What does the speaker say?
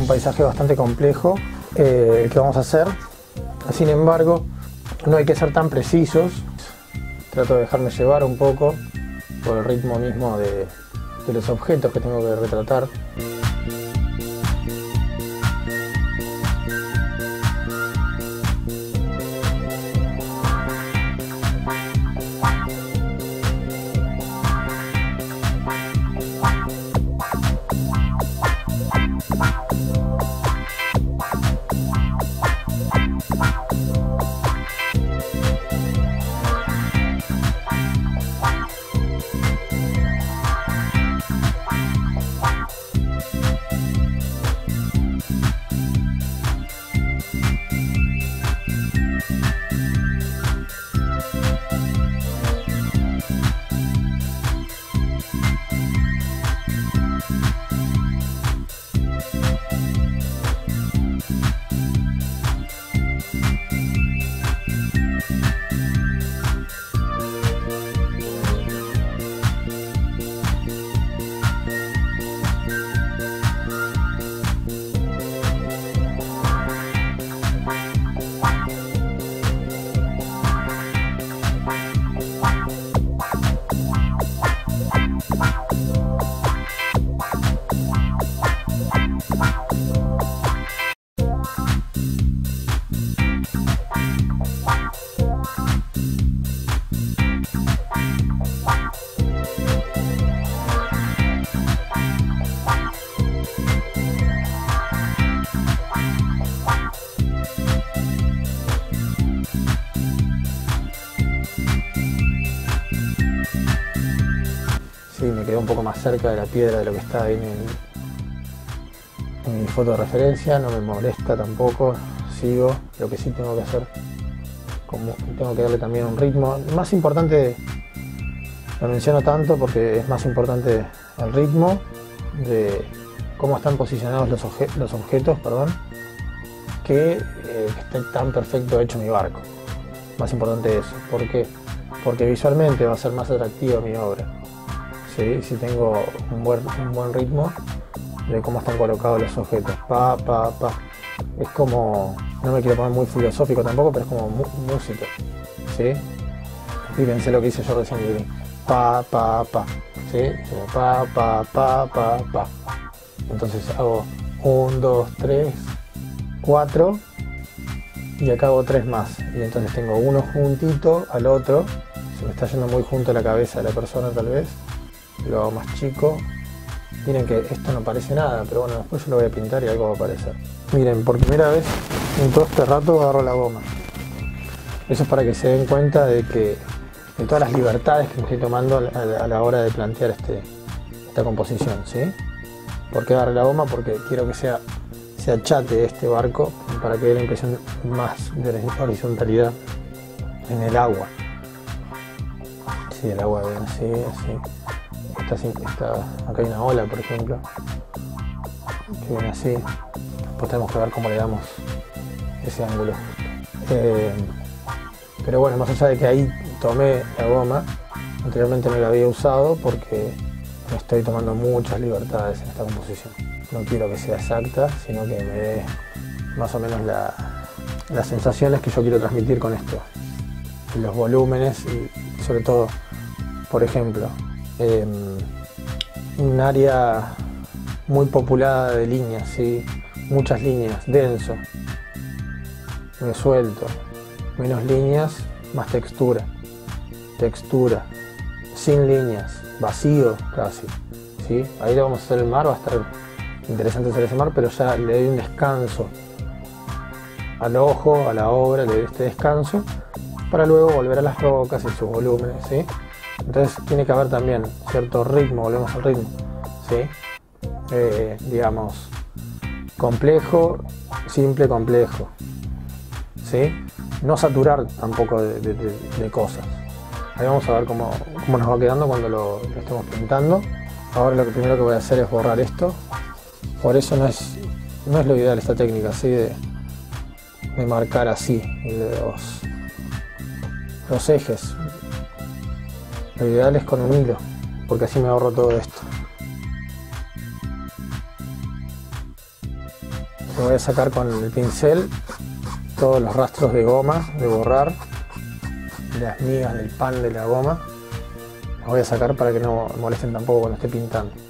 paisaje bastante complejo el que vamos a hacer. Sin embargo, no hay que ser tan precisos. Trato de dejarme llevar un poco por el ritmo mismo de los objetos que tengo que retratar. Sí, me quedé un poco más cerca de la piedra de lo que está ahí en mi foto de referencia, no me molesta tampoco, sigo. Lo que sí tengo que hacer, como tengo que darle también un ritmo. Más importante, lo menciono tanto porque es más importante el ritmo de cómo están posicionados los objetos, que esté tan perfecto hecho mi barco. Más importante eso, ¿por qué? Porque visualmente va a ser más atractiva mi obra. ¿Sí? Si tengo un buen ritmo de cómo están colocados los objetos. Es como, no me quiero poner muy filosófico tampoco, pero es como música. ¿Sí? Fíjense lo que hice yo recién. ¿Sí? Pa. Entonces hago 1, 2, 3, 4 y acá hago 3 más. Y entonces tengo uno juntito al otro. Se me está yendo muy junto a la cabeza de la persona tal vez. Lo hago más chico. Miren que esto no parece nada, pero bueno, después yo lo voy a pintar y algo va a aparecer. Miren, por primera vez en todo este rato agarro la goma. Eso es para que se den cuenta de todas las libertades que me estoy tomando a la hora de plantear esta composición, ¿sí? ¿Por qué agarré la goma? Porque quiero que se achate este barco para que dé la impresión más de horizontalidad en el agua. Sí, el agua viene así. Acá hay una ola, por ejemplo, que viene así. Después tenemos que ver cómo le damos ese ángulo justo. Pero bueno, más allá de que ahí tomé la goma, anteriormente no la había usado porque me estoy tomando muchas libertades en esta composición. No quiero que sea exacta, sino que me dé más o menos las sensaciones que yo quiero transmitir con esto. Los volúmenes y sobre todo, por ejemplo, un área muy populada de líneas, ¿sí? Muchas líneas, denso, me suelto, menos líneas, más textura, sin líneas, vacío casi, ¿sí? Ahí le vamos a hacer el mar, va a estar interesante hacer ese mar, pero ya le doy un descanso al ojo, a la obra, le doy este descanso para luego volver a las rocas y sus volúmenes, ¿sí? Entonces tiene que haber también cierto ritmo, volvemos al ritmo, ¿sí? Digamos, complejo, simple, complejo, ¿sí? No saturar tampoco de cosas. Ahí vamos a ver cómo nos va quedando cuando lo estemos pintando. Ahora lo primero que voy a hacer es borrar esto. Por eso no es lo ideal esta técnica, ¿sí? De marcar así los ejes. Lo ideal es con un hilo, porque así me ahorro todo esto. Le voy a sacar con el pincel todos los rastros de goma, de borrar, las migas del pan de la goma. Las voy a sacar para que no molesten tampoco cuando esté pintando.